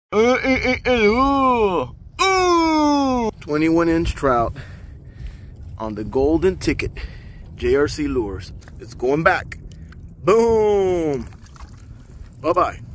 21-inch trout on the golden ticket. JRC Lures. It's going back. Boom. Bye-bye.